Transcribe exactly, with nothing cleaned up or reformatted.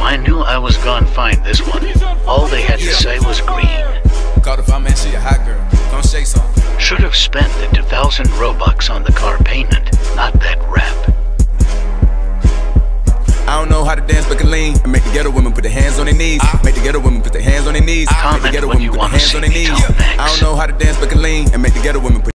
I knew I was gonna find this one. All they had to say was green. Called if I man, she a hot girl. Don't shake something. Should have spent the two thousand Robux on the car payment, not that rap. I don't know how to dance but can lean and make the ghetto women put their hands on their knees. Make the ghetto women put their hands on their knees. Make the ghetto women put their hands on their knees. I don't know how to dance but can lean and make the ghetto women put